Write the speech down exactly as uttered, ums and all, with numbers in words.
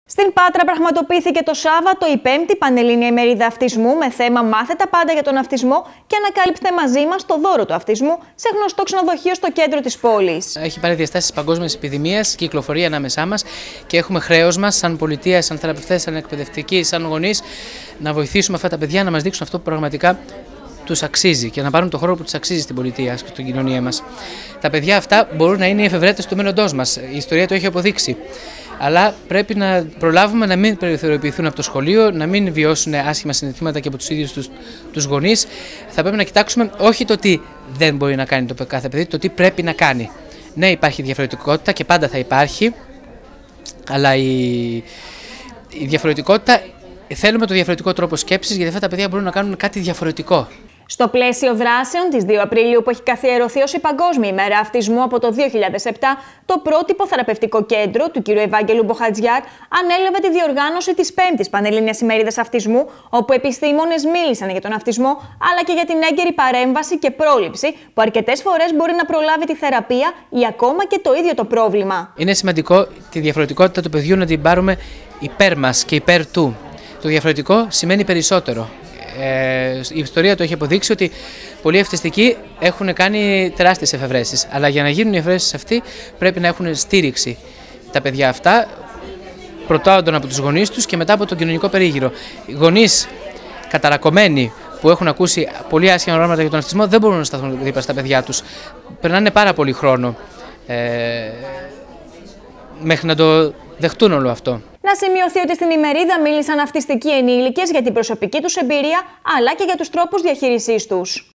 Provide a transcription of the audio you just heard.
Στην Πάτρα πραγματοποιήθηκε το Σάββατο η πέμπτη Πανελλήνια ημερίδα αυτισμού με θέμα «Μάθε τα πάντα για τον αυτισμό και ανακάλυψτε μαζί μας το δώρο του αυτισμού» σε γνωστό ξενοδοχείο στο κέντρο της πόλης. Έχει πάρει διαστάσεις παγκόσμιας επιδημίας, κυκλοφορεί ανάμεσά μας και έχουμε χρέος μας, σαν πολιτεία, σαν θεραπευτές, σαν εκπαιδευτικοί, σαν γονείς, να βοηθήσουμε αυτά τα παιδιά να μας δείξουν αυτό που πραγματικά τους αξίζει και να πάρουν το χώρο που τους αξίζει στην πολιτεία και στην κοινωνία μας. Τα παιδιά αυτά μπορούν να είναι οι εφευρέτες του μέλλοντός μας. Η ιστορία το έχει αποδείξει. Αλλά πρέπει να προλάβουμε να μην περιθωριοποιηθούν από το σχολείο, να μην βιώσουν άσχημα συναισθήματα και από τους ίδιους τους, τους γονείς. Θα πρέπει να κοιτάξουμε όχι το τι δεν μπορεί να κάνει το κάθε παιδί, το τι πρέπει να κάνει. Ναι, υπάρχει διαφορετικότητα και πάντα θα υπάρχει, αλλά η, η διαφορετικότητα, θέλουμε το διαφορετικό τρόπο σκέψης, γιατί αυτά τα παιδιά μπορούν να κάνουν κάτι διαφορετικό. Στο πλαίσιο δράσεων της δύο Απριλίου που έχει καθιερωθεί ως η Παγκόσμια ημέρα αυτισμού από το δύο χιλιάδες επτά, το πρότυπο θεραπευτικό κέντρο του κ. Ευάγγελου Μποχατζιάρ ανέλαβε τη διοργάνωση της πέμπτης Πανελλήνιας ημερίδας αυτισμού, όπου επιστήμονες μίλησαν για τον αυτισμό αλλά και για την έγκαιρη παρέμβαση και πρόληψη που αρκετές φορές μπορεί να προλάβει τη θεραπεία ή ακόμα και το ίδιο το πρόβλημα. Είναι σημαντικό τη διαφορετικότητα του παιδιού να την πάρουμε υπέρ μας και υπέρ του. Το διαφορετικό σημαίνει περισσότερο. Ε, η ιστορία το έχει αποδείξει ότι πολλοί αυτιστικοί έχουν κάνει τεράστιες εφευρέσεις. Αλλά για να γίνουν οι εφευρέσεις αυτοί πρέπει να έχουν στήριξη τα παιδιά αυτά, πρωτόντων από τους γονείς τους και μετά από τον κοινωνικό περίγυρο. Οι γονείς καταρακωμένοι που έχουν ακούσει πολύ άσχημα πράγματα για τον αυτισμό δεν μπορούν να σταθούν δίπλα στα παιδιά τους. Περνάνε πάρα πολύ χρόνο ε, μέχρι να το δεχτούν όλο αυτό. Να σημειωθεί ότι στην ημερίδα μίλησαν αυτιστικοί ενήλικες για την προσωπική τους εμπειρία αλλά και για τους τρόπους διαχείρισής τους.